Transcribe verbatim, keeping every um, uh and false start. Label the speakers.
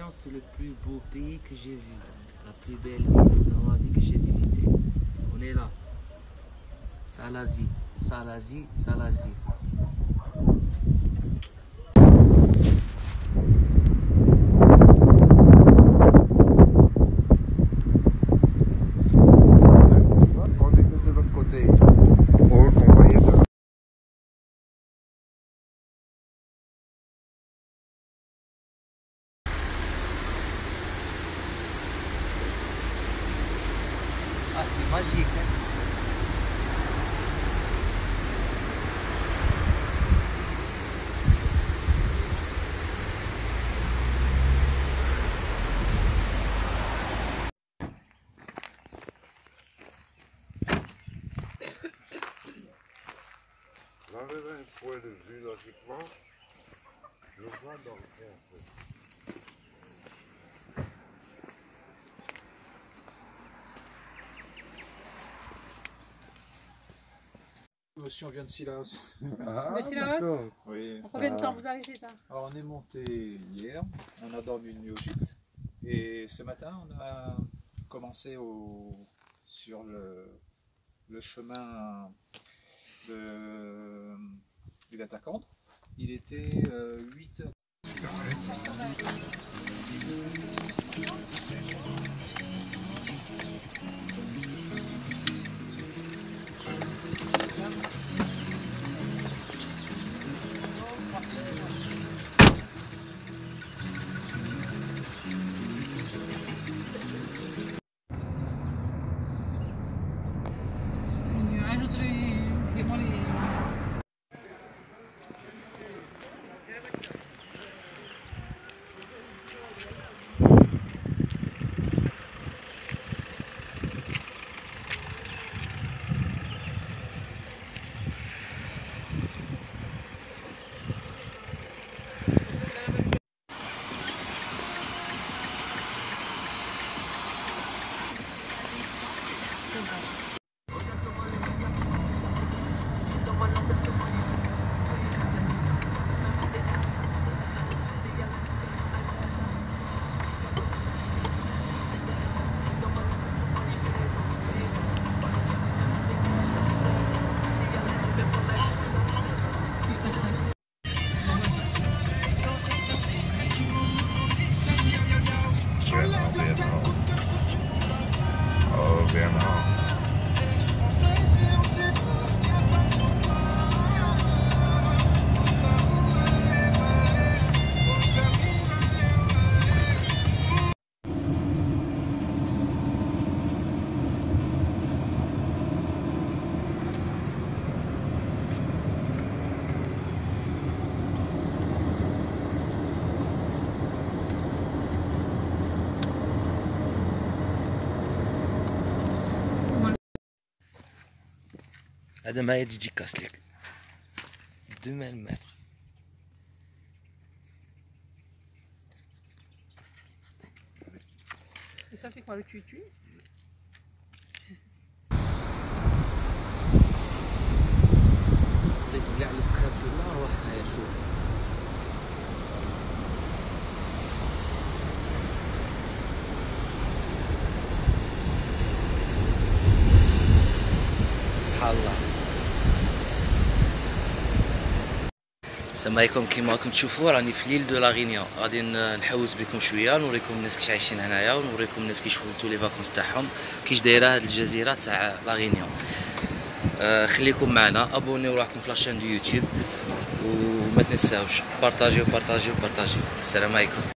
Speaker 1: Réunion, c'est le plus beau pays que j'ai vu, la plus belle ville dans ma vie que j'ai visitée. On est là. Salazie, Salazie, Salazie.
Speaker 2: On était de l'autre côté. On, on voyait de l'autre.
Speaker 1: Ah, c'est magique, hein?
Speaker 2: J'avais un point de vue logiquement. Je vois dans le fond.
Speaker 3: Monsieur, on vient de Silas.
Speaker 2: Ah,
Speaker 4: De Silas?
Speaker 2: d'accord.
Speaker 3: Oui.
Speaker 4: En combien de temps vous avez fait ça?
Speaker 3: Alors, on est monté hier, on a dormi une nuit au gîte. Et ce matin, on a commencé au, sur le, le chemin de l'Attacante. Il était euh, huit heures.
Speaker 4: Ajouterai vraiment les...
Speaker 2: Vraiment, vraiment. Oh, vraiment.
Speaker 1: هذا معايا ديديكاس ليك deux millimètres.
Speaker 4: Et ça c'est quoi, le tutu?
Speaker 1: بغيت كاع لو ستريس ولا نروح هنايا شوف. سبحان الله. السلام عليكم. كيما راكم تشوفوا راني في ليل دو لا غينيون، غادي نحوس بكم شويه، نوريكم الناس كيش عايشين هنايا، ونوريكم الناس كيش فوتوا لي فاكونس تاعهم، كيش دايره هاد الجزيره تاع لا غينيون. آه خليكم معنا، ابونيو روحكم في لاشين دو يوتيوب، وما تنساوش بارطاجيو بارطاجيو بارطاجيو. السلام عليكم.